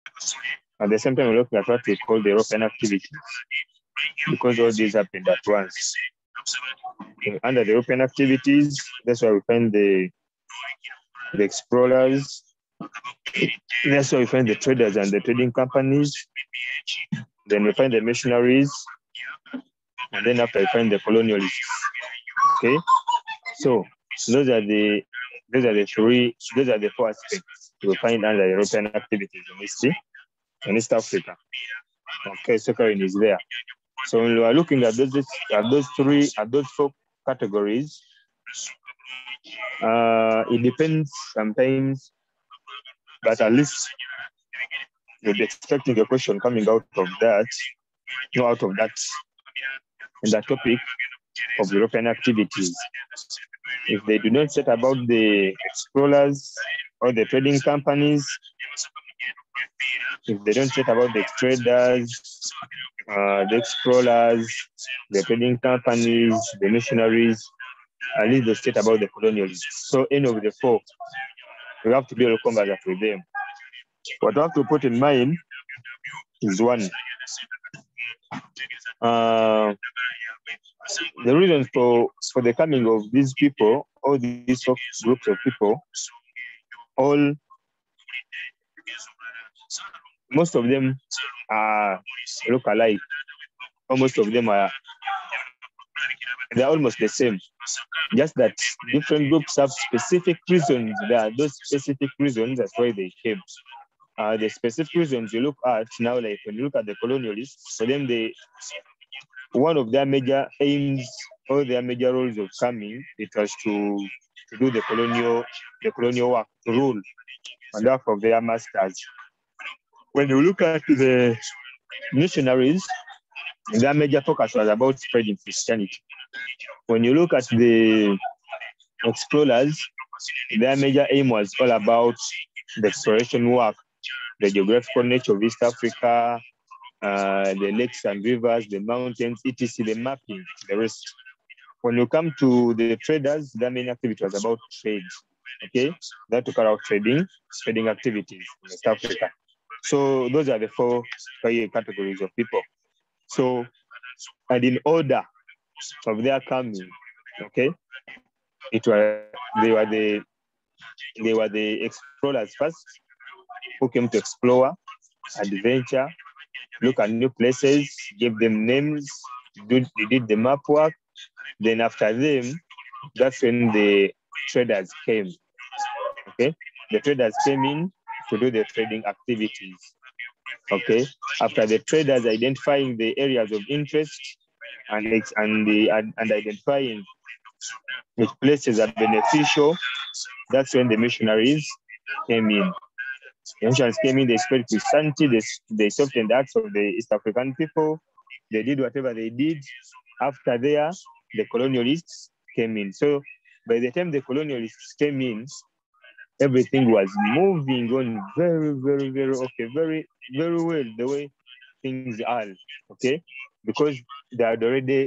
At the same time, we're looking at what we call the European activities, because all these happened at once. Under the European activities, that's where we find the explorers. That's where we find the traders and the trading companies. Then we find the missionaries, and then after we find the colonialists. Okay, so those are the four aspects we find under European activities in East Africa. Okay, Sokarin is there. So when we are looking at those four categories, it depends sometimes, but at least you'll be expecting a question coming out of that, in that topic of European activities. If they do not set about the explorers or the trading companies, if they don't set about the traders, the explorers, the trading companies, the missionaries, at least they state about the colonialists. So any of the four, we have to be able to combat with them. What we have to put in mind is one. The reason for the coming of these people, all these groups of people, most of them look alike. Most of them they're almost the same. Just that different groups have specific reasons. There are those specific reasons, that's why they came. The specific reasons you look at now, like when you look at the colonialists, for them, one of their major aims or their major roles of coming, it was to do the colonial work, to rule on behalf of their masters. When you look at the missionaries, their major focus was about spreading Christianity. When you look at the explorers, their major aim was all about the exploration work, the geographical nature of East Africa, the lakes and rivers, the mountains, etc., the mapping, the rest. When you come to the traders, their main activity was about trade. Okay, they had to carry out trading activities in West Africa. So those are the four categories of people. So, and in order of their coming, okay, they were the explorers first, who came to explore, adventure, look at new places, give them names, they did the map work. Then after them, that's when the traders came. Okay, the traders came in to do the trading activities. Okay, after the traders identifying the areas of interest and identifying which places are beneficial, that's when the missionaries came in. The missionaries came in, they spread Christianity, they softened the hearts of the East African people, they did whatever they did. After there, the colonialists came in. So by the time the colonialists came in, everything was moving on very, very, very okay, very, very well, the way things are, okay? Because they had already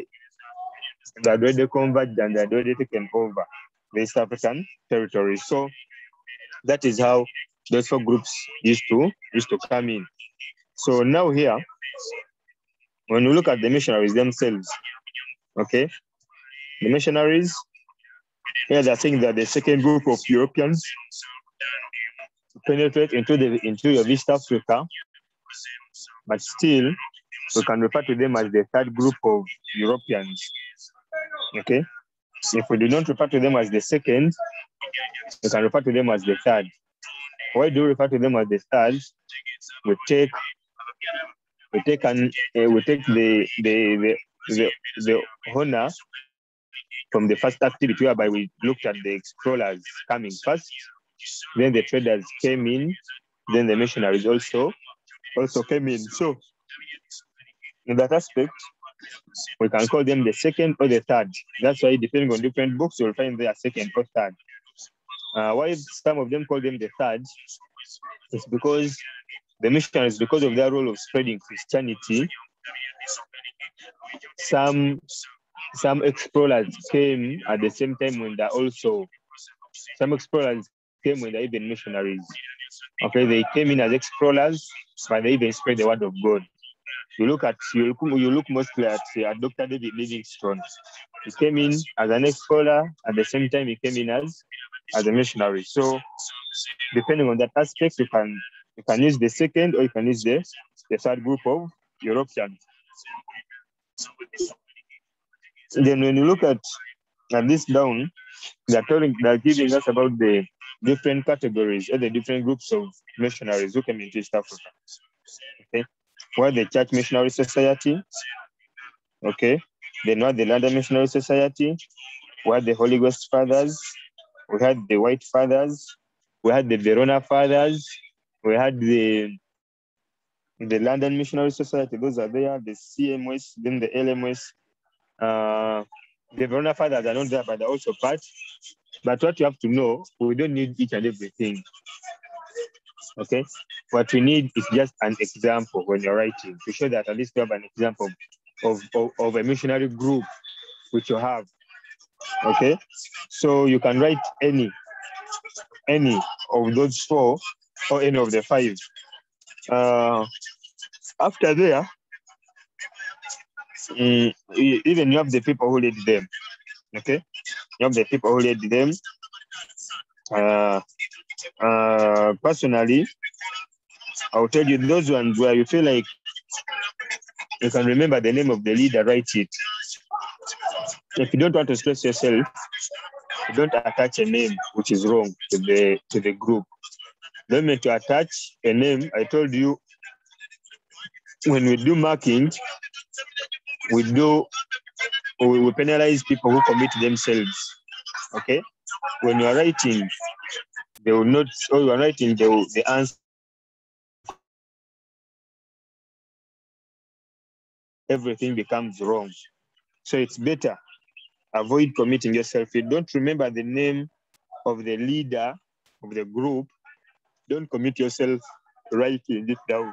converged and they had already taken over the East African territory. So that is how those four groups used to come in. So now here, when you look at the missionaries themselves, okay, the missionaries, here they're saying that the second group of Europeans to penetrate into East Africa, but still we can refer to them as the third group of Europeans. Okay, if we do not refer to them as the second, we can refer to them as the third. Why do we refer to them as the third? We take the honor from the first activity, whereby we looked at the explorers coming first, then the traders came in, then the missionaries also came in. So in that aspect, we can call them the second or the third. That's why, depending on different books, you'll find they are second or third. Why some of them call them the third? It's because the missionaries, because of their role of spreading Christianity, some explorers came at the same time when some explorers came when they're even missionaries. Okay, they came in as explorers, but they even spread the word of God. You look mostly at Dr. David Livingstone. He came in as an ex-scholar, at the same time he came in as a missionary. So depending on that aspect, you can use the second or you can use the third group of Europeans. Then when you look at this down, they're giving us about the different categories or the different groups of missionaries who came into East Africa. Okay, we had the Church Missionary Society. Okay, then we had the London Missionary Society. We had the Holy Ghost Fathers. We had the White Fathers. We had the Verona Fathers. We had the London Missionary Society. Those are there. The CMS, then the LMS. The Verona Fathers are not there, but they're also part. But what you have to know, we don't need each and everything. Okay? What we need is just an example when you're writing to show that at least you have an example of a missionary group which you have. Okay? So you can write any of those four or any of the five. After there, even you have the people who lead them. Okay? You have the people who lead them. Personally, I'll tell you those ones where you feel like you can remember the name of the leader, write it. If you don't want to stress yourself, don't attach a name which is wrong to the group. Don't make to attach a name. I told you when we do marking, we penalize people who commit themselves. Okay? When you are writing, they will not, or you are writing the answer. Everything becomes wrong. So it's better avoid committing yourself. If you don't remember the name of the leader of the group, don't commit yourself writing it down.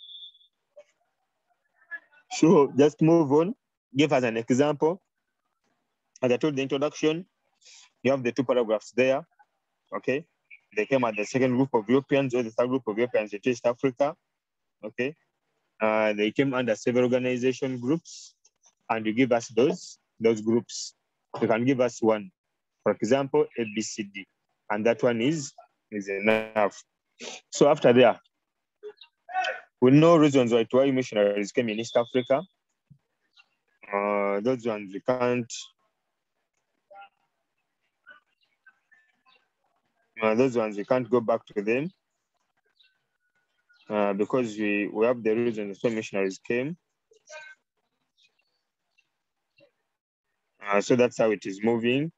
So just move on. Give us an example. As I told the introduction, you have the two paragraphs there. Okay. They came at the second group of Europeans or the third group of Europeans in East Africa. Okay. They came under several organization groups, and you give us those groups. You can give us one, for example, ABCD, and that one is enough. So after there, we know reasons why missionaries came in East Africa. Those ones we can't. Those ones we can't go back to them because we have the reasons why missionaries came. So that's how it is moving.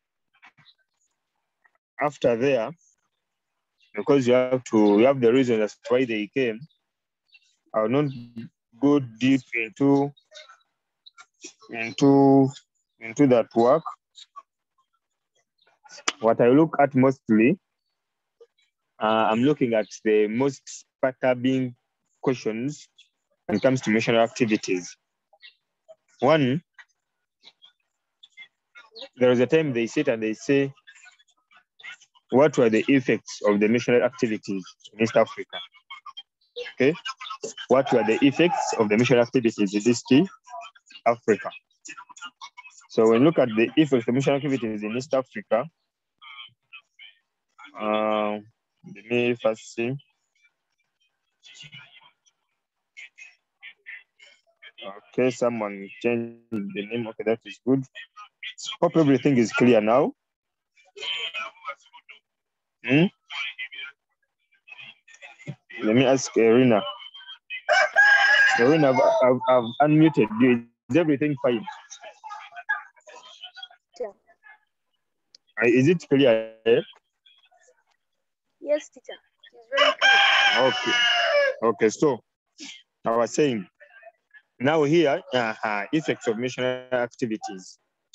After there, because you have the reasons as why they came, I will not go deep into that work. What I look at mostly, I'm looking at the most perturbing questions when it comes to missionary activities. One, there is a time they sit and they say, what were the effects of the missionary activities in East Africa? Okay, what were the effects of the missionary activities in East Africa? So when you look at the effects of missionary activities in East Africa, let me first see. Okay, someone changed the name. Okay, that is good. Hope everything is clear now. Let me ask Irina. Irina, I've unmuted you. Is everything fine? Yeah. Is it clear? Yes, teacher. It's very clear. Okay. Okay, so I was saying, now here, effects of missionary activities.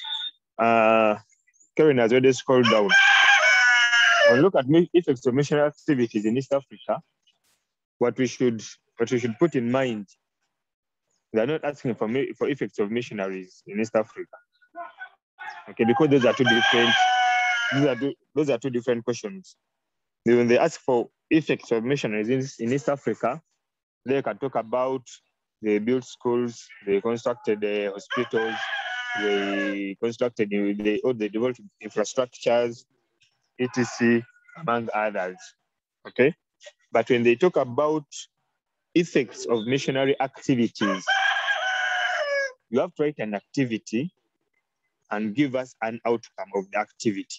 Karen has already scrolled down. When we look at effects of missionary activities in East Africa, what we should put in mind, they're not asking for effects of missionaries in East Africa. Okay, because those are two different questions. When they ask for effects of missionaries in East Africa, They can talk about they built schools, they constructed hospitals, they constructed all the developed infrastructures, etc., among others. Okay, but when they talk about effects of missionary activities, you have to write an activity and give us an outcome of the activity.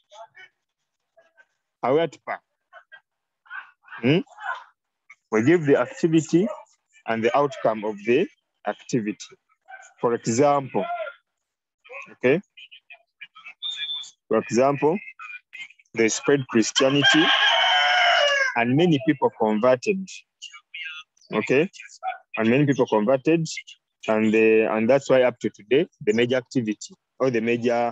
We give the activity and the outcome of the activity. For example, okay, for example, they spread Christianity and many people converted. Okay, and many people converted, and that's why up to today the major activity or the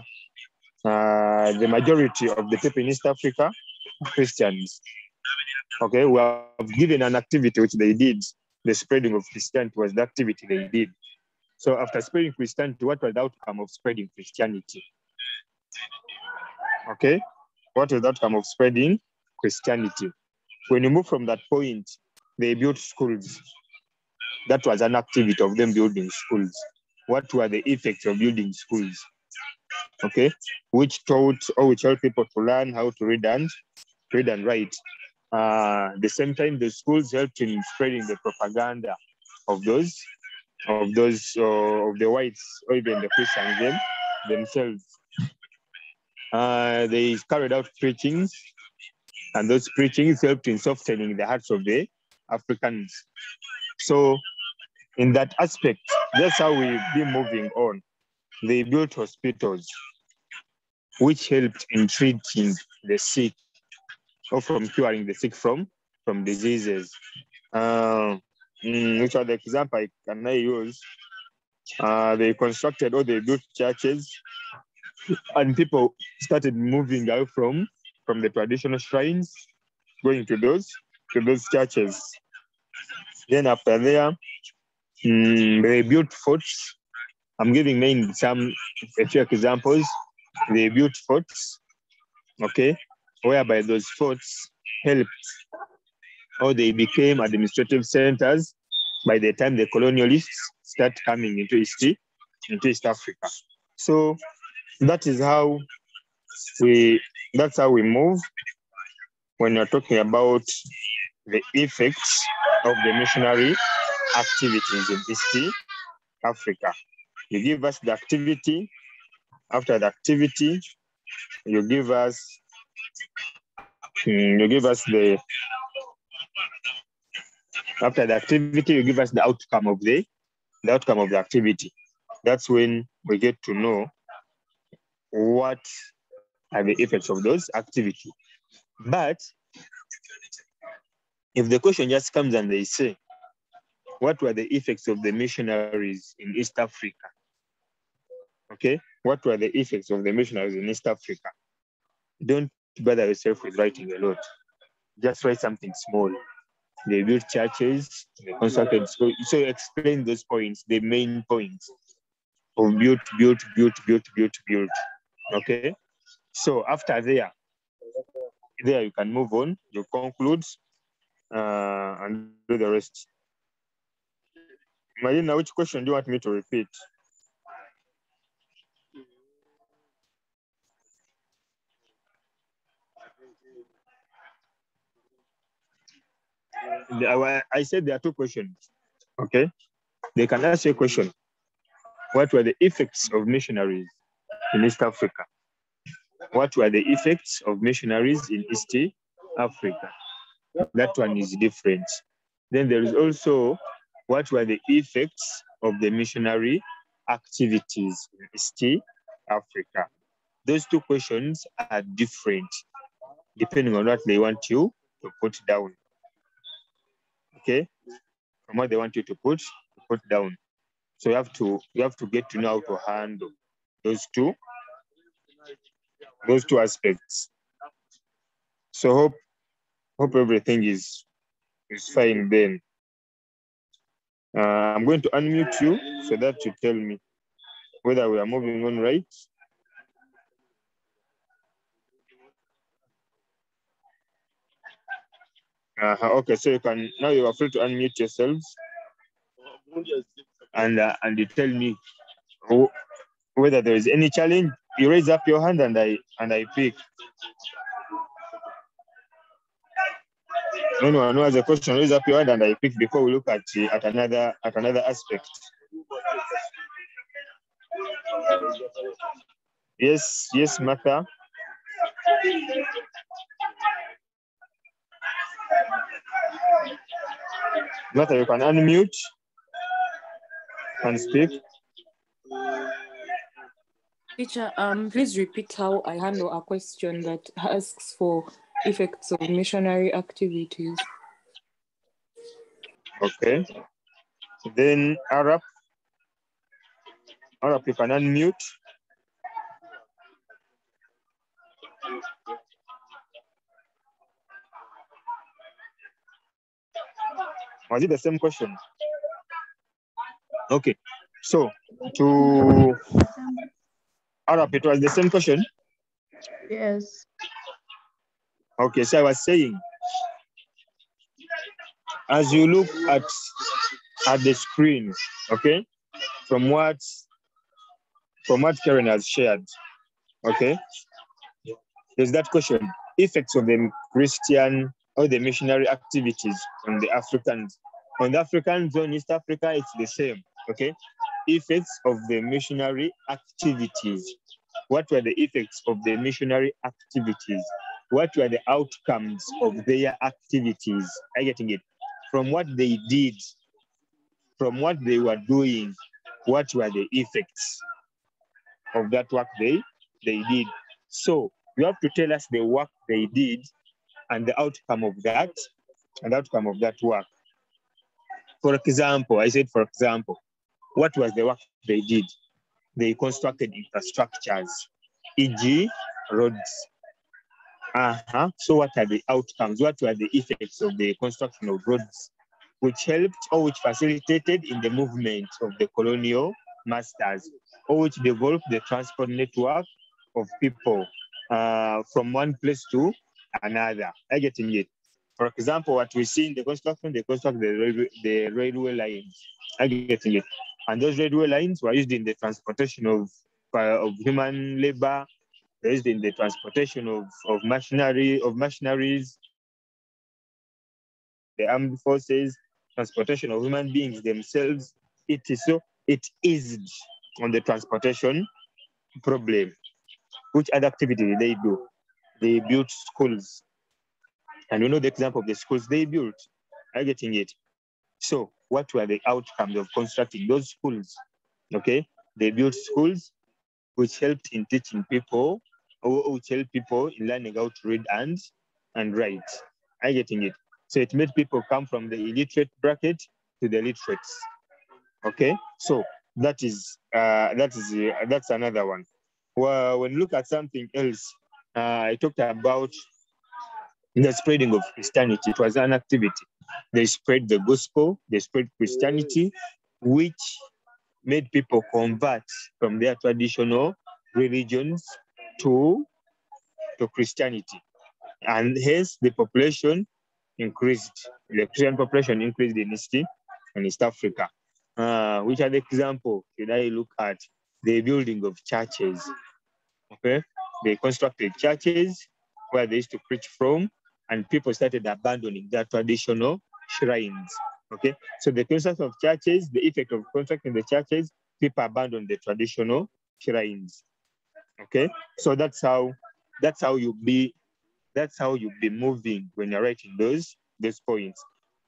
majority of the people in East Africa are Christians. Okay, we have given an activity which they did. The spreading of Christianity was the activity they did. So after spreading Christianity, what was the outcome of spreading Christianity? Okay, what was the outcome of spreading Christianity? When you move from that point, they built schools. That was an activity of them building schools. What were the effects of building schools? Okay, which taught or which helped people to learn how to read and write. At the same time, the schools helped in spreading the propaganda of the whites or even the Christians themselves. They carried out preachings, and those preachings helped in softening the hearts of the Africans. So in that aspect, that's how we've been moving on. They built hospitals, which helped in treating the sick or from curing the sick from diseases. Which are the example can I use? They constructed or they built churches, and people started moving out from the traditional shrines, going to those churches. Then after there, they built forts. I'm giving a few examples. They built forts, okay, whereby those forts helped or they became administrative centers by the time the colonialists start coming into East Africa. So that's how we move when you're talking about the effects of the missionary activities in East Africa. You give us the activity. After the activity, you give us after the activity, you give us the outcome of the activity. That's when we get to know what are the effects of those activities. But if the question just comes and they say, what were the effects of the missionaries in East Africa? Okay, what were the effects of the missionaries in East Africa? Don't bother yourself with writing a lot. Just write something small. They built churches, they constructed schools. So explain those points, the main points of built. Okay. So after there you can move on, you conclude and do the rest. Marina, which question do you want me to repeat? I said there are two questions. Okay. They can ask you a question. What were the effects of missionaries in East Africa? What were the effects of missionaries in East Africa? That one is different. Then there is also what were the effects of the missionary activities in East Africa? Those two questions are different depending on what they want you to put down. Okay, from what they want you to put down. So you have to get to know how to handle those two aspects. So hope everything is fine then. I'm going to unmute you so that you tell me whether we are moving on right. Okay, so you can now you are free to unmute yourselves and you tell me whether there is any challenge. You raise up your hand and I pick. Anyone who has a question, raise up your hand and I pick before we look at another aspect. Yes, Martha. Martha, you can unmute and speak. Teacher, please repeat how I handle a question that asks for effects of missionary activities. Okay. Then Arab, you can unmute. Was it the same question? Okay. So to Arab, it was the same question? Yes. Okay, so I was saying, as you look at the screen, okay, from what Karen has shared, okay, there's that question, effects of the Christian or the missionary activities on the Africans. On the African zone, East Africa, it's the same, okay? Effects of the missionary activities. What were the effects of the missionary activities? What were the outcomes of their activities? Are you getting it? From what they did, from what they were doing, what were the effects of that work they did? So you have to tell us the work they did and the outcome of that, work. For example, I said, for example, what was the work they did? They constructed infrastructures, e.g., roads. So what are the outcomes? What were the effects of the construction of roads, which helped or which facilitated in the movement of the colonial masters, or which developed the transport network of people from one place to another? I'm getting it. For example, what we see in the construction, they construct the railway lines. I'm getting it. And those railway lines were used in the transportation of human labor, used in the transportation of machineries, the armed forces, transportation of human beings themselves. It eased on the transportation problem. Which other activity did they do? They built schools. And you know the example of the schools they built. Are you getting it? So what were the outcomes of constructing those schools? Okay, they built schools which helped in teaching people, or which helped people in learning how to read and write. Are you getting it? So it made people come from the illiterate bracket to the literates. Okay, so that's another one. Well, when you look at something else, I talked about the spreading of Christianity. It was an activity. They spread the gospel, they spread Christianity, which made people convert from their traditional religions to Christianity. And hence the population increased. The Christian population increased in East Africa. Which are the example should I look at? The building of churches. Okay, they constructed churches where they used to preach from, and people started abandoning their traditional shrines. Okay, so the construction of churches, the effect of constructing the churches, people abandon the traditional shrines. Okay, so that's how you be moving when you're writing those points.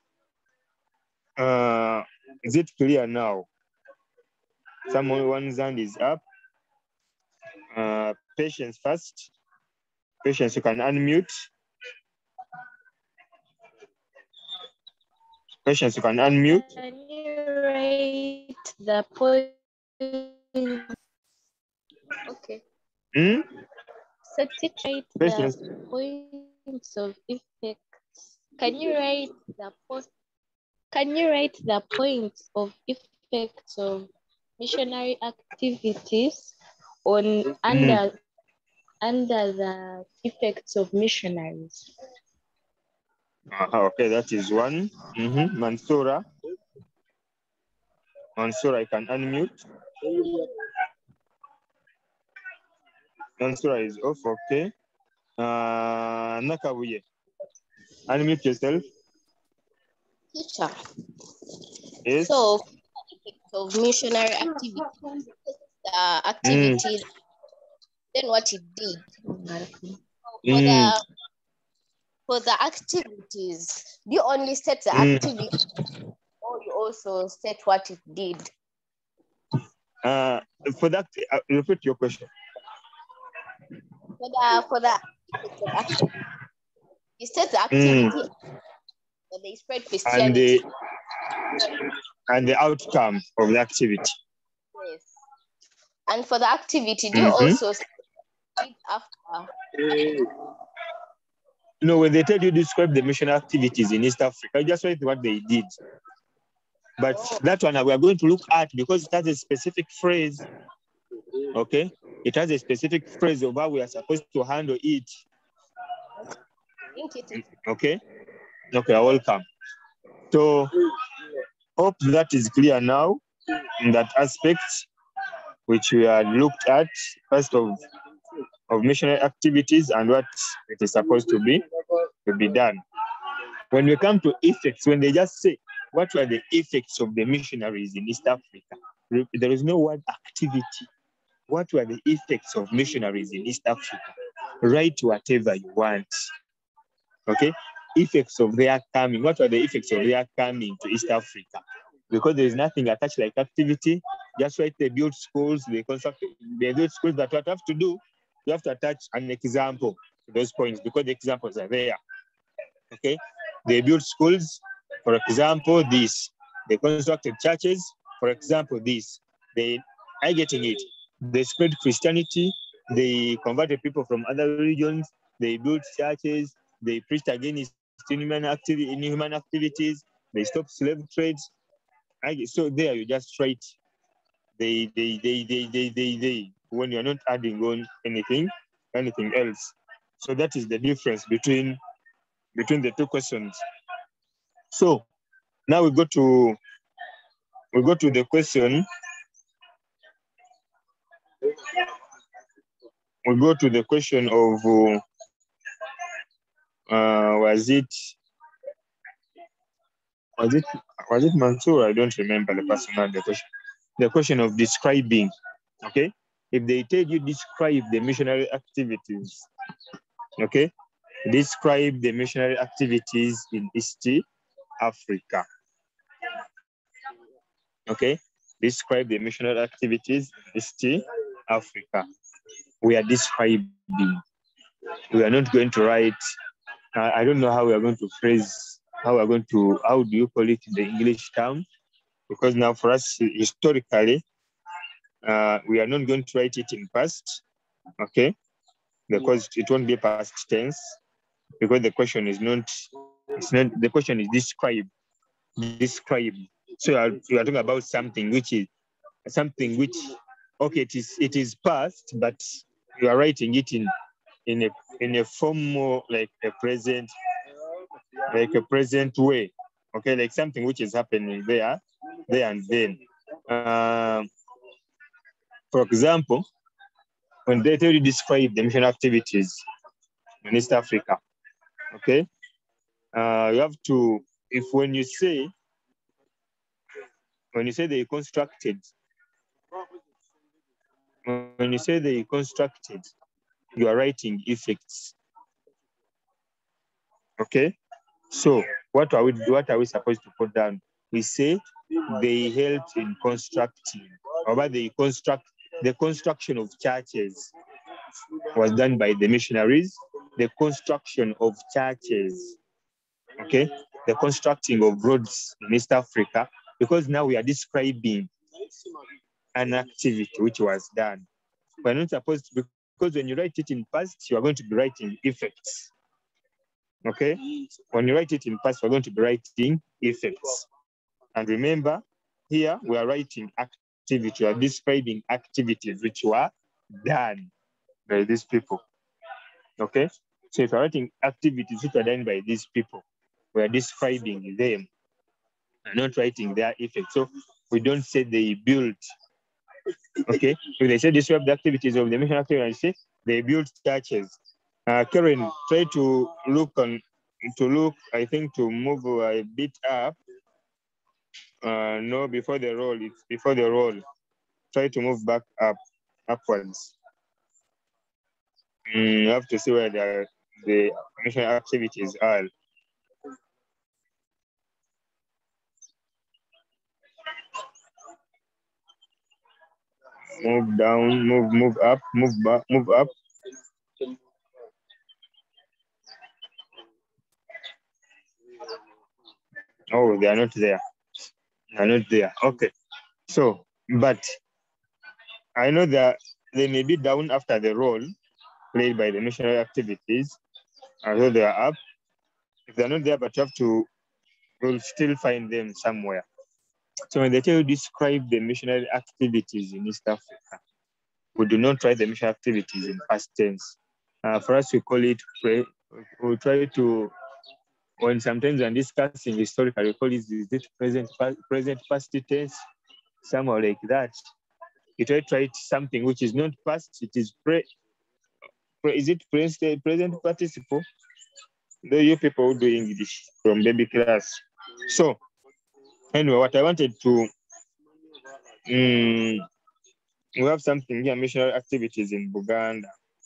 Is it clear now? Someone's hand is up. Patience first. Patience, you can unmute. Patience, you can unmute. Can you rate the point? Okay. Substitute Patience. the points of effects. Can you rate the points of effects of missionary activities on under the effects of missionaries? Okay, that is one. Mansoura. Mansoura, I can unmute. Mansoura is off, okay. Nakabuye, unmute yourself. Teacher. Yes. So, of missionary activity, activity, then what it did. For the activities, do you only set the activity, or you also set what it did? For that, repeat your question. For the activity, you set the activity, but they spread Christianity. And the outcome of the activity. Yes. And for the activity, do you also set it after? No, when they tell you describe the mission activities in East Africa, just write what they did. But that one we are going to look at because it has a specific phrase. Okay, it has a specific phrase of how we are supposed to handle it. Okay, welcome. So hope that is clear now in that aspect, which we had looked at first of missionary activities and what it is supposed to be done. When we come to effects, when they just say, what were the effects of the missionaries in East Africa? There is no word activity. What were the effects of missionaries in East Africa? Write whatever you want. Okay? Effects of their coming. What were the effects of their coming to East Africa? Because there is nothing attached like activity. Just write they built schools, they constructed, they built schools, but what you have to do, you have to attach an example to those points because the examples are there. Okay? They built schools, for example, this. They constructed churches, for example, this. Are you getting it? They spread Christianity, they converted people from other regions, they built churches, they preached against inhuman activities, they stopped slave trades. So there you just write they, when you're not adding on anything else. So that is the difference between the two questions. So now we go to the question. We go to the question of was it Mansour? I don't remember the person had the question. The question of describing. Okay, if they tell you describe the missionary activities, okay, describe the missionary activities in East Africa. Okay, describe the missionary activities in East Africa. We are describing. We are not going to write. I don't know how we are going to phrase. How do you call it in the English term? Because now for us historically, we are not going to write it in past. Okay, because it won't be past tense. Because the question is not. It's not. The question is describe. Describe. So you are talking about something which okay, it is past, but you are writing it in a form more like a present way. Okay, like something which is happening there and then. For example, when they tell you describe the mission activities in East Africa, okay, you have to, when you say they constructed, you are writing effects. Okay, so what are we supposed to put down? We say they helped in constructing, or the construction of churches was done by the missionaries. The construction of churches, okay, the constructing of roads in East Africa, because now we are describing an activity which was done. We're not supposed to, because when you write it in past, you are going to be writing effects. Okay, when you write it in past, we're going to be writing effects. And remember, here we are writing activity, we are describing activities which were done by these people. Okay, so if you're writing activities which are done by these people, we are describing them and not writing their effect. So we don't say they built. Okay, if they say describe the activities of the missionary activity, say they built churches. Karen, try to look, I think, to move a bit up. No, before the roll, it's before the roll. Try to move back upwards. You have to see where the mission activities are. Move down, move up, move back, move up. Oh, they are not there. They are not there. Okay. So, but I know that they may be down after the role played by the missionary activities, although they are up. If they're not there, but you have to, we'll still find them somewhere. So when they tell you describe the missionary activities in East Africa, we do not write the missionary activities in past tense. For us, we call it, we try to, when sometimes when discussing historical, we call it, is it present past tense, somewhere like that. You try to write something which is not past, it is is it present participle? Though you people do English from baby class. So anyway, what I wanted to, we have something here, missionary activities in Buganda.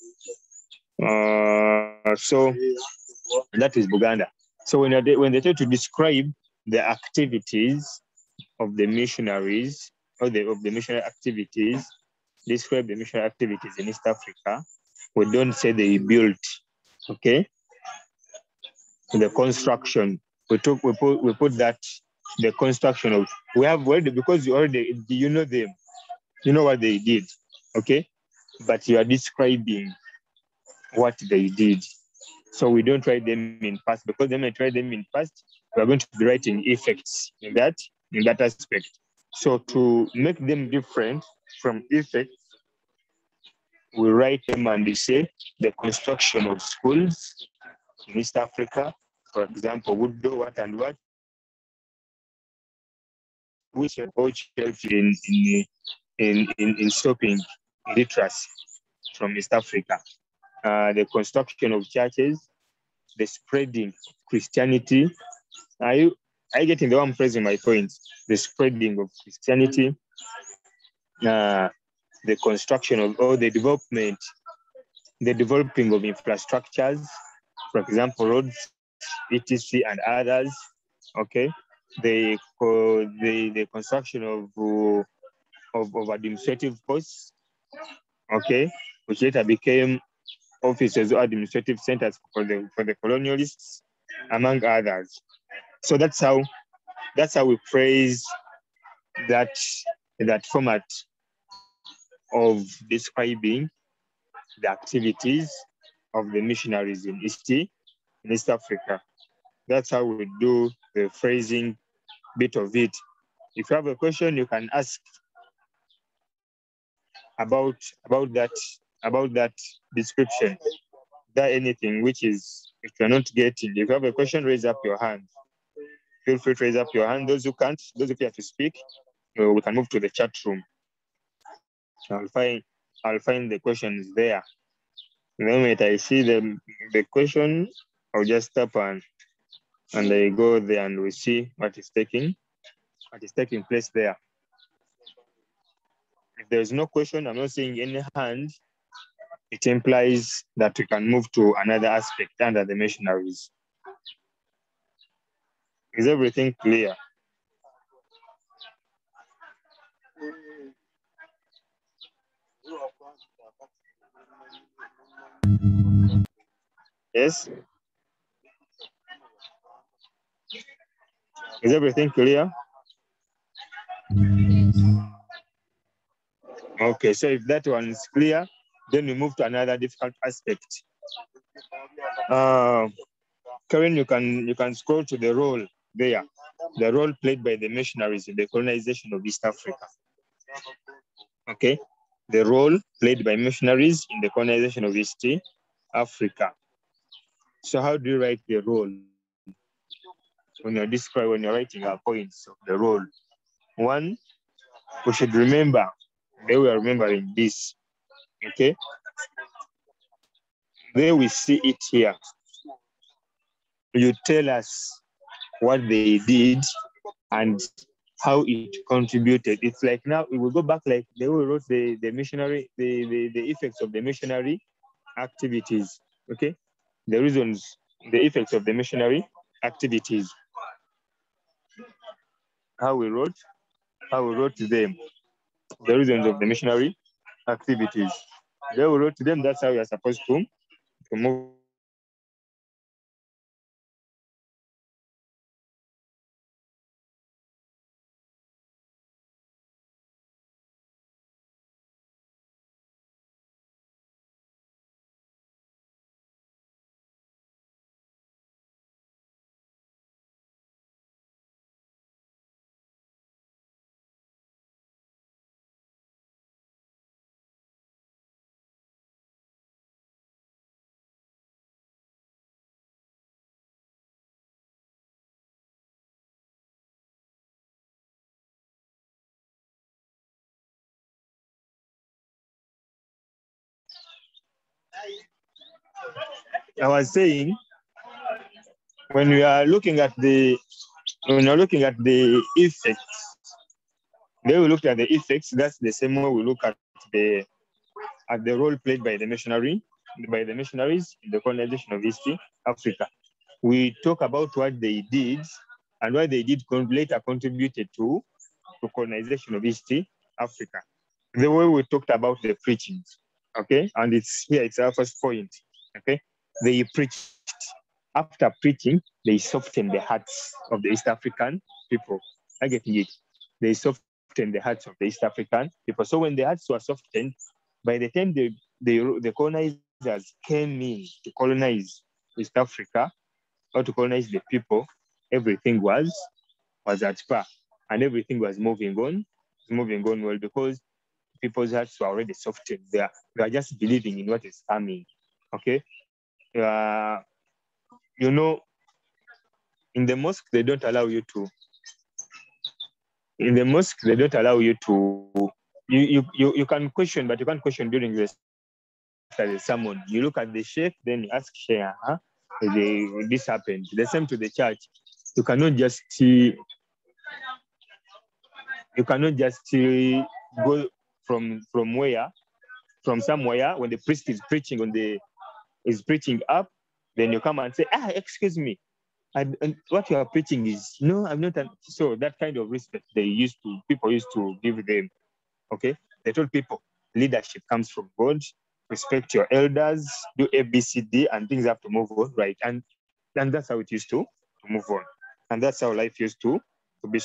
So that is Buganda. So when they try to describe the activities of the missionaries or of the missionary activities, describe the missionary activities in East Africa, we don't say they built, okay? The construction, we put that, the construction of, we have already, because you know them, you know what they did, okay? But you are describing what they did. So we don't write them in past, because when we write them in past, we are going to be writing effects in that aspect. So to make them different from effects, we write them and we say the construction of schools in East Africa, for example, would do what and what, which approach helps in stopping illiteracy from East Africa. The construction of churches, the spreading of Christianity. Are you getting the one phrasing my point? The spreading of Christianity, the construction of, or the developing of infrastructures, for example, roads, etc., and others. Okay, the construction of administrative posts. Okay, which later became offices or administrative centers for the colonialists, among others. So that's how we phrase that format of describing the activities of the missionaries in East Africa. That's how we do the phrasing bit of it. If you have a question, you can ask about that description. There anything which is, if you're not getting, if you have a question, raise up your hand. Feel free to raise up your hand. Those who can't, those who care to speak, we can move to the chat room. I'll find the questions there. The moment I see the question, I'll just tap and I go there and we see what is taking place there. If there's no question, I'm not seeing any hand, it implies that we can move to another aspect under the missionaries. Is everything clear? Yes? Is everything clear? Yes. Okay, so if that one is clear, then we move to another difficult aspect. Karen, you can scroll to the role there, the role played by the missionaries in the colonization of East Africa. Okay, the role played by missionaries in the colonization of East Africa. So how do you write the role? when you're writing our points of the role. One, we should remember, they were remembering this, okay? There we see it here. You tell us what they did and how it contributed. It's like now we will go back like they wrote the missionary, the effects of the missionary activities, okay? The reasons, the effects of the missionary activities. How we wrote them, the reasons of the missionary activities. They we wrote them, that's how we are supposed to move. I was saying, when we are looking at the effects, then we looked at the effects. That's the same way we look at the role played by the missionaries in the colonization of East Africa. We talk about what they did and what they did later contributed to colonization of East Africa. The way we talked about the preachings, okay, and it's our first point, okay. They preached. After preaching, they softened the hearts of the East African people. I get it. They softened the hearts of the East African people. So when the hearts were softened, by the time the colonizers came in to colonize East Africa or to colonize the people, everything was at par and everything was moving on well, because people's hearts were already softened. They are just believing in what is coming. Okay. You know, in the mosque, they don't allow you to. In the mosque, they don't allow you to. You can question, but you can't question during the sermon. You look at the sheikh, then you ask sheikh, this happened. The same to the church. You cannot just go from somewhere when the priest is preaching up, then you come and say, excuse me, and what you are preaching is, no, I'm not. So that kind of respect people used to give them. Okay, they told people leadership comes from God. Respect your elders, do ABCD, and things have to move on, right? And that's how it used to move on, and that's how life used to be.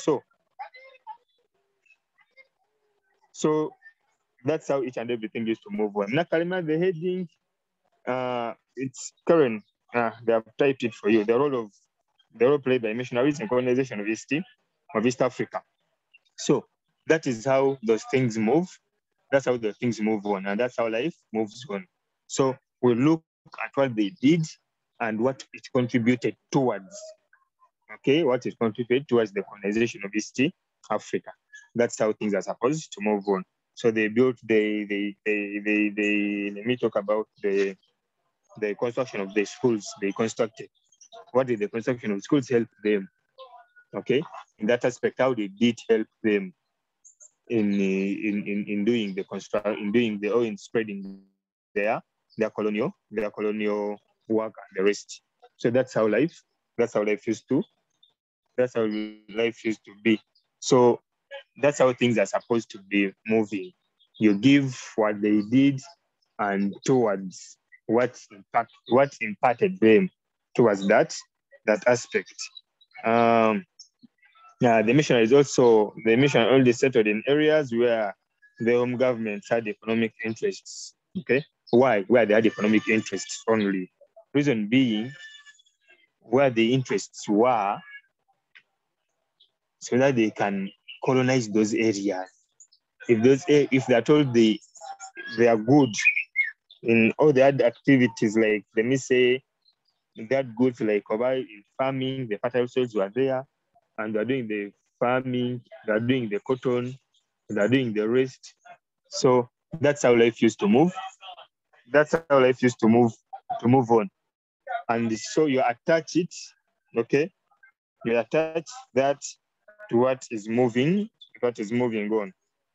So that's how each and everything used to move on. Now, Kalima, the heading, it's Karen. They have typed it for you. The role played by missionaries in colonization of East Africa. So that is how those things move. That's how the things move on, and that's how life moves on. So we look at what they did and what it contributed towards. Okay, what it contributed towards the colonization of East Africa. That's how things are supposed to move on. So they built let me talk about the construction of the schools they constructed. What did the construction of schools help them? Okay, in that aspect, how did it help them in doing the construction, in spreading their colonial work and the rest? So that's how life used to be. So that's how things are supposed to be moving. You give what they did and towards what impacted them towards that aspect. The mission only settled in areas where the home governments had economic interests. Okay, why? Where they had economic interests only. Reason being, where the interests were, so that they can colonize those areas. If they're told they are good in all the other activities, like let me say They had goods like in farming, the fertile soils were there, and they're doing the farming, they're doing the cotton, they're doing the rest. So that's how life used to move. That's how life used to move on. And so you attach it, okay? You attach that to what is moving on.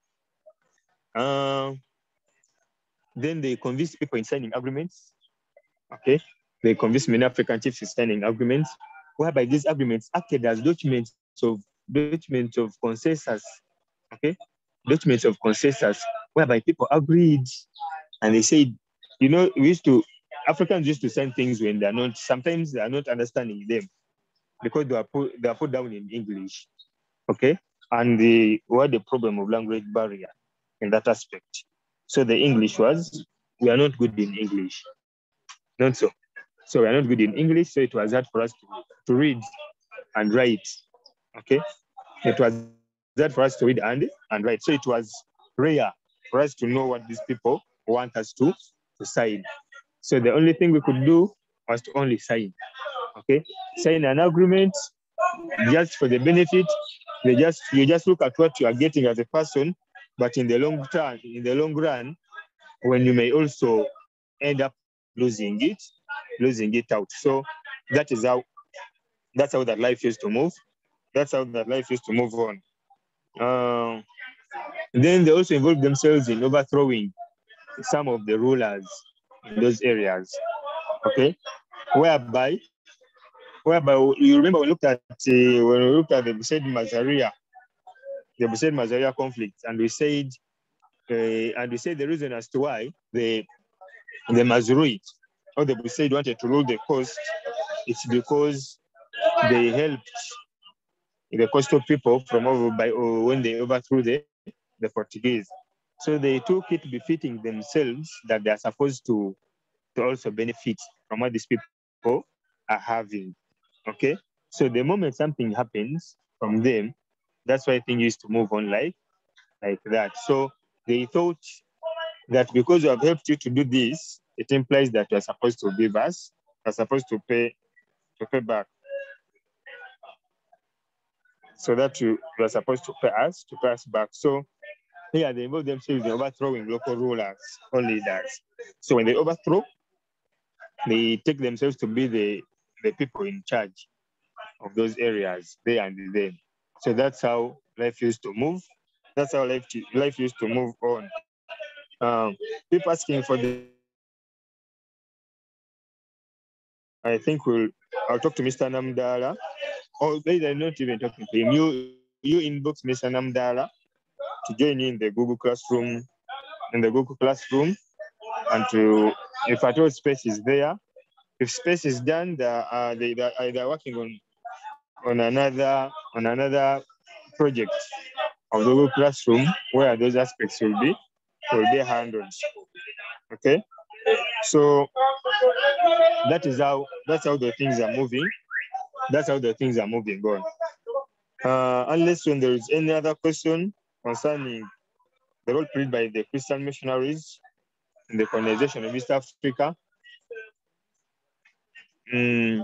Then they convince people in signing agreements, okay? They convince many African chiefs in signing agreements, whereby these agreements acted as documents of consensus, okay? Documents of consensus, whereby people agreed and they said, Africans used to sign things when sometimes they are not understanding them because they are put down in English, okay? And what the problem of language barrier in that aspect. So the English was, we are not good in English. Not so. So we are not good in English, so it was hard for us to read and write, okay? It was hard for us to read and write. So it was rare for us to know what these people want us to sign. So the only thing we could do was to only sign, okay? Sign an agreement just for the benefit. You just look at what you are getting as a person, but in the long run, when you may also end up losing it out. So that's how that life used to move. That's how that life used to move on. Then they also involved themselves in overthrowing some of the rulers in those areas, okay? Whereby you remember we looked at the Busaid Mazaria conflict, and we said the reason as to why the Mazurui or the Busaid wanted to rule the coast, it's because they helped the coastal people when they overthrew the Portuguese. So they took it befitting themselves that they are supposed to also benefit from what these people are having. Okay? So the moment something happens from them, that's why things used to move on like that. So they thought that because we have helped you to do this, it implies that you're supposed to give us, you're supposed to pay back. So that you are supposed to pay us back. So here they involve themselves in overthrowing local rulers or leaders. So when they overthrow, they take themselves to be the people in charge of those areas, they and them. So that's how life used to move. That's how life used to move on. People asking for the. I think I'll talk to Mr. Namdala. Or they're not even talking to him. You inbox Mr. Namdala to join you in the Google Classroom, and to, if at all space is there. If space is done, they're working on another project of the Google Classroom where those aspects will be handled. Okay, so that's how the things are moving. That's how the things are moving on. Unless when there is any other question concerning the role played by the Christian missionaries in the colonization of East Africa. And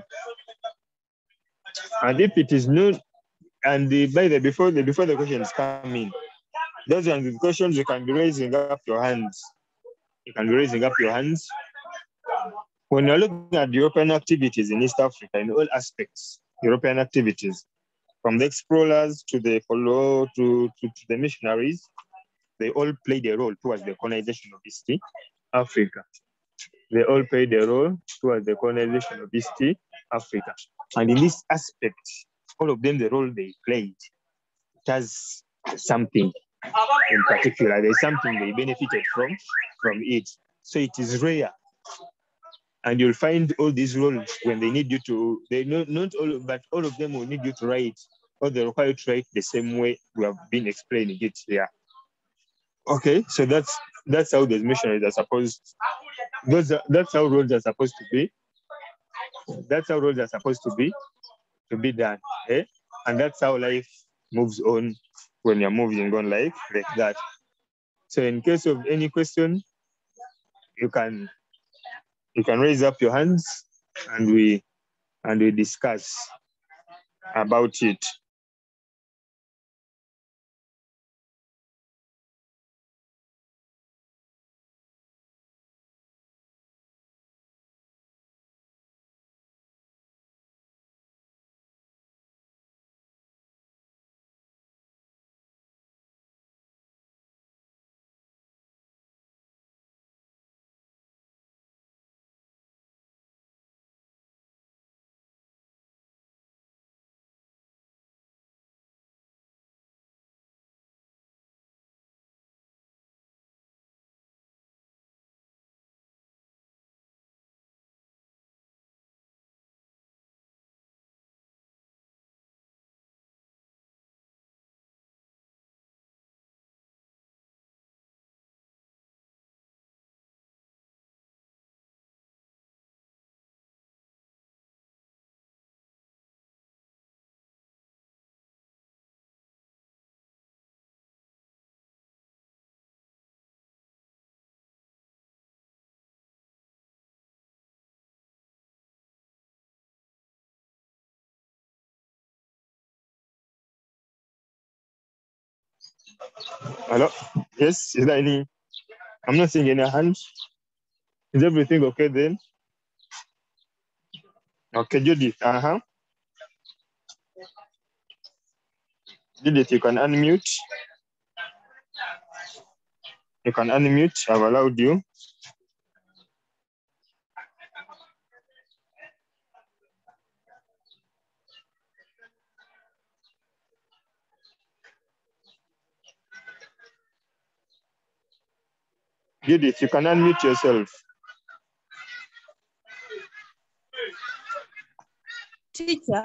if it is not, and before the questions come in, those are the questions you can be raising up your hands. You can be raising up your hands. When you're looking at European activities in East Africa, in all aspects, European activities, from the explorers to the missionaries, they all played a role towards the colonization of East Africa. They all played a role towards the colonization of East Africa. And in this aspect, all of them, the role they played, it has something in particular. There's something they benefited from it. So it is rare. And you'll find all these roles when they need you to, not all, but all of them will need you to write, or they require you to write the same way we have been explaining it here. Okay, so that's how the missionaries are supposed. That's how roles are supposed to be. That's how roles are supposed to be done. Okay? And that's how life moves on when you're moving on like that. So in case of any question, you can raise up your hands and we discuss about it. Hello? Yes, is there any? I'm not seeing any hands. Is everything okay then? Okay, Judith. Judith, you can unmute. You can unmute. I've allowed you. Judith, you can unmute yourself. Teacher,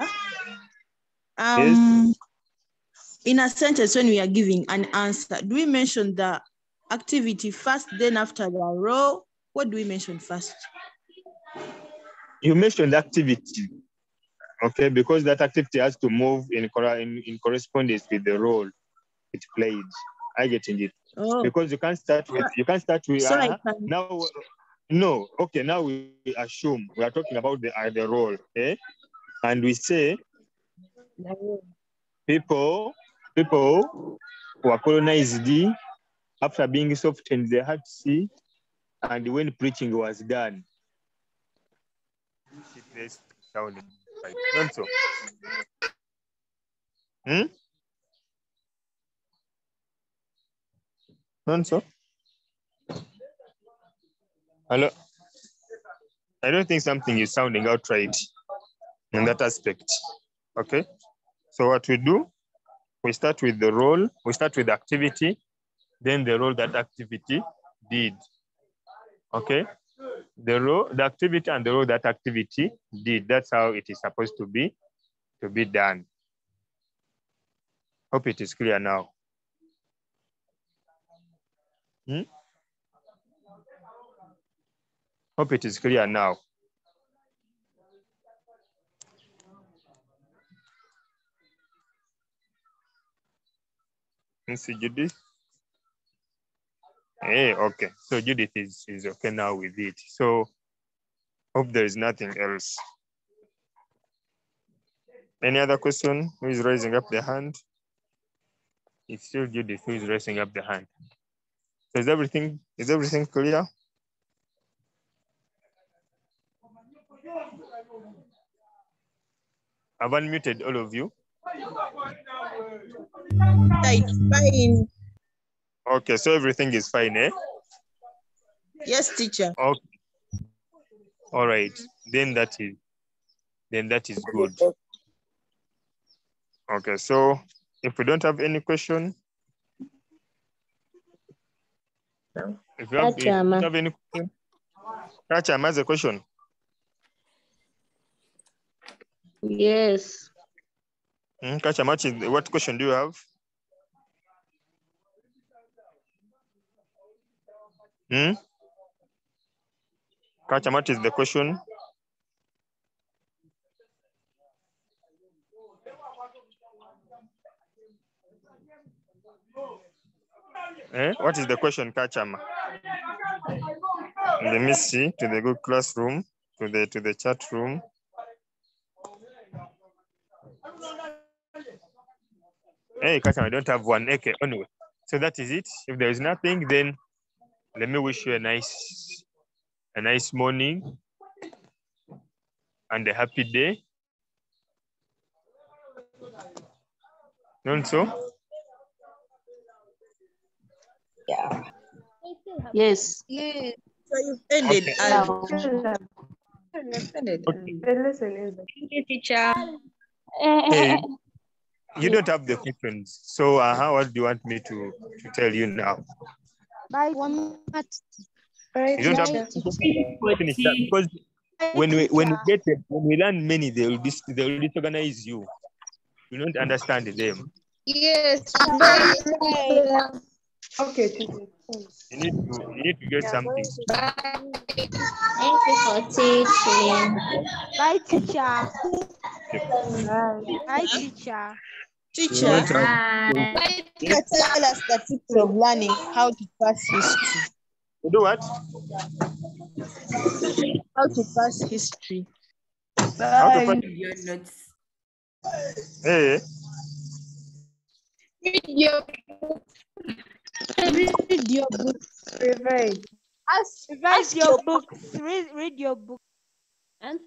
Yes. in a sentence when we are giving an answer, do we mention the activity first, then after the role? What do we mention first? You mentioned activity, okay, because that activity has to move in correspondence with the role it played. I get it. Oh. Because you can't start with So I can... now. No, okay, now we assume we are talking about the role, okay? And we say people were colonized after being softened, they had to see, and when preaching was done. This sounded right, don't so? Don't so? Hello? I don't think something is sounding outright in that aspect. Okay? So what we do, we start with the role, we start with the activity, then the role that activity did. Okay? The role, the activity and the role that activity did. That's how it is supposed to be done. Hope it is clear now. Hope it is clear now. See Judith? Hey, okay. So Judith is okay now with it. So hope there is nothing else. Any other question? Who is raising up the hand? It's still Judith who is raising up the hand. So is everything clear? I've unmuted all of you. It's fine. Okay, so everything is fine, eh? Yes, teacher. Okay. All right. Then that is good. Okay, so if we don't have any question, if you have any question, Kachama has a question. Yes. Kachama, what question do you have? Kachama, what is the question? What is the question, Kachama? Let me see to the good classroom. to the chat room. Hey, Katam, I don't have one. Okay, anyway. So that is it. If there is nothing, then let me wish you a nice morning and a happy day. Don't so? Yeah. Yes. Yes. So you've ended. Okay. Thank you, teacher. Hey, you don't have the questions. So what do you want me to tell you now? Bye. You don't have to finish that because when we learn many, they will disorganize you. You don't understand them. Yes. Okay, teacher. You need to get something. Bye. Thank you for teaching. Bye, teacher. Bye. Bye, teacher. Teacher, Bye. Bye. teacher, tell us the tips of learning how to pass history. You do what? How to pass history. How to pass? Your notes. Hey, Read your Read your book. Revise. ask Revise your books. Read your book. and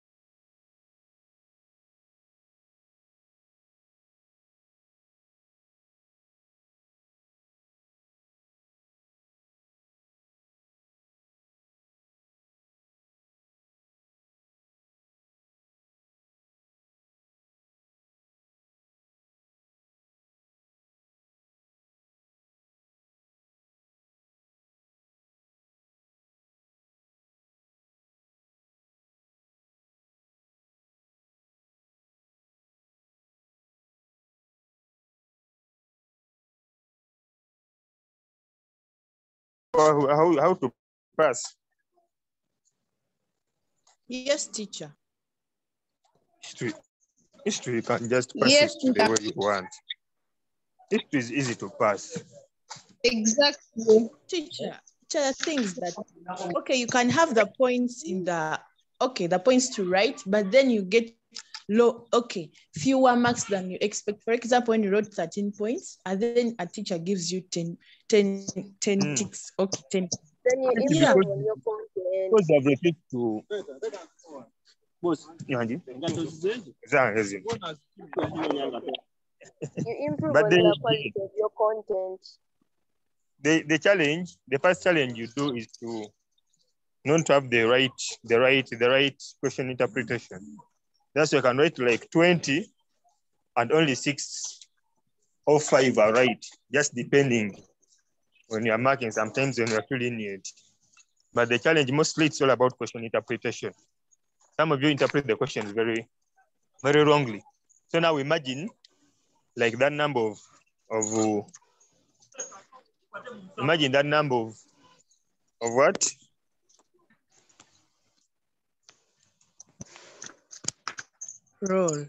how to pass Yes, teacher. history? History, you can just pass yes, it the way you want. History is easy to pass. exactly. Teacher, things that okay, you can have the points in the points to write, but then you get fewer marks than you expect. For example, when you wrote 13 points, and then a teacher gives you 10 ticks. Okay, 10. Then you Yeah. improve on your content. Because they have refused to. You improve But on the quality of your content. the first challenge you do is to not have the right question interpretation. That's why you can write like 20 and only 6 or 5 are right, just depending when you're marking, sometimes when you're filling it. But the challenge, mostly it's all about question interpretation. Some of you interpret the questions very, very wrongly. So now imagine like that number of imagine that number of what? Roll.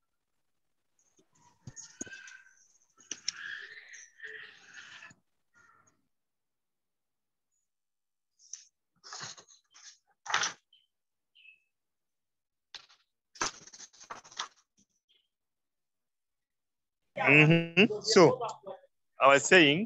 So I was saying,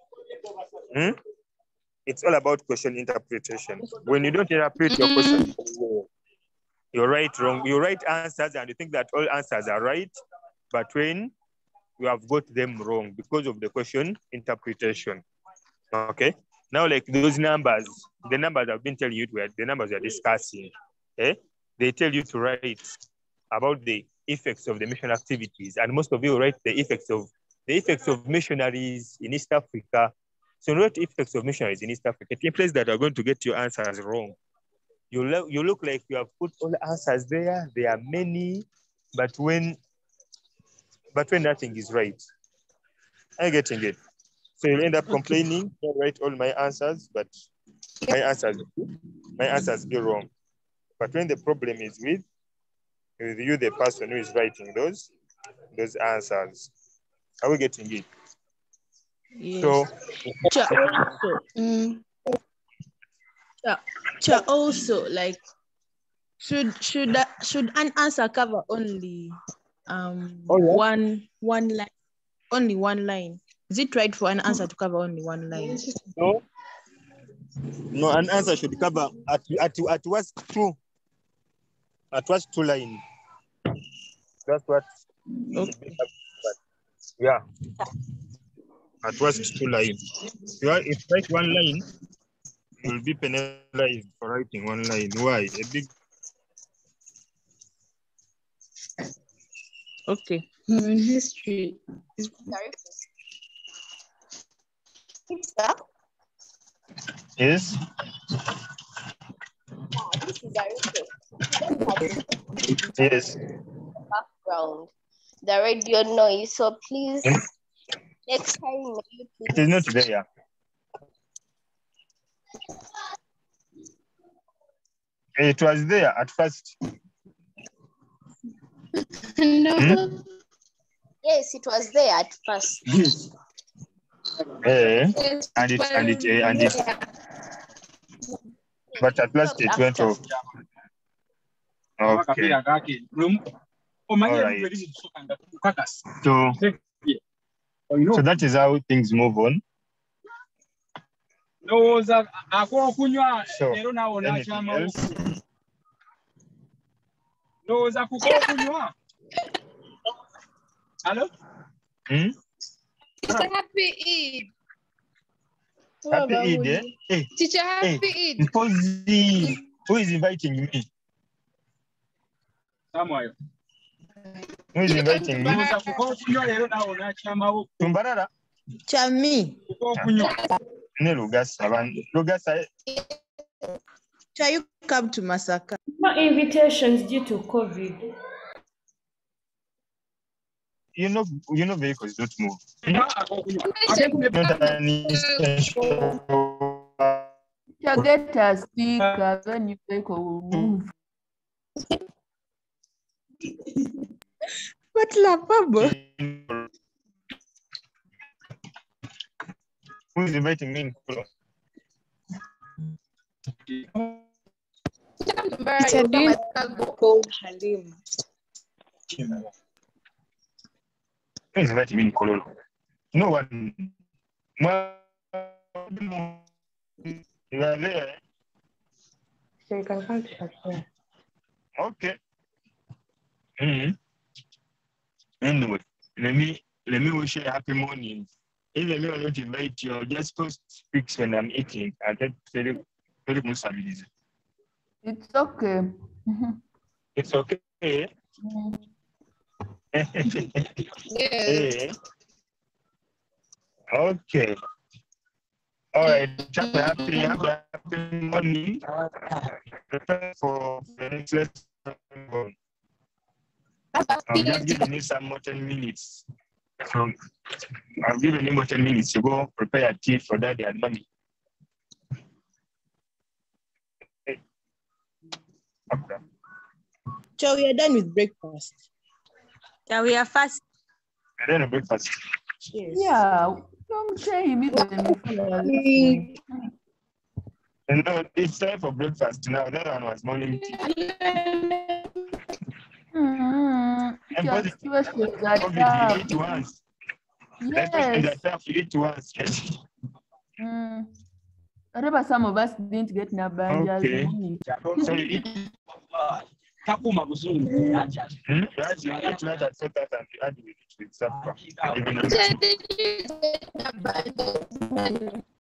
it's all about question interpretation. When you don't interpret your question, you write wrong. You write answers and you think that all answers are right, but when you have got them wrong because of the question interpretation. Okay. Now, like those numbers, the numbers I've been telling you, the numbers we're discussing, they tell you to write about the effects of the mission activities, and most of you write the effects of missionaries in East Africa. So, write effects of missionaries in East Africa. It implies that you're going to get your answers wrong. You look like you have put all the answers there. There are many, but when nothing is right, I'm getting it. So you'll end up complaining. I write all my answers, but my answers be wrong. But when the problem is with you, the person who is writing those answers, are we getting it? Yes. So, also like Should an answer cover only Oh, yeah. one line? Only one line. Is it right for an answer to cover only one line? No, an answer should cover at worst two. At worst 2 lines. That's what. Okay. Yeah. At worst 2 lines. If you write 1 line, you'll be penalized for writing 1 line. Why? A big. Okay. In history. Yes. This is a request. Yes. Background, the radio noise. So please, next time, may you It is not there. It was there at first. No. Yes, it was there at first. Yes. And it. But at last it went off. Okay. All right. So that is how things move on. So anything else? Hello? It's a happy Eid. Happy Eid, eh? Hey, Teacher, happy Eid. Who is inviting me? Samuel. Who is inviting me? Tumbarara? Chami. Ne Lugasa. Lugasa. Shall you come to Masaka? No invitations due to COVID. You know vehicles don't move. You get a speaker, then your vehicle will move. What la babo? Who is inviting me? It's a dean called Halim. Who is inviting me in Kololo? No one. You are there. So you can come to us here. Okay. Anyway, let me wish you a happy morning. If you are not invite you, just post pics when I'm eating. I get very much. It's okay. It's okay. Yes. Okay. All right. Have a happy morning. Prepare for the next lesson. I'm just giving you some more 10 minutes. So I'm giving you more 10 minutes to go prepare a tea for daddy and mommy. Okay. So we are done with breakfast. Yeah, we are fast. And then a breakfast. Yes. Yeah, don't say him No, it's time for breakfast now. That one was morning tea. And both you eat once. Yes. You eat once. Whatever some of us didn't get Nabanja. Okay. So you eat. You eat tonight at 4:30 and you add with supper.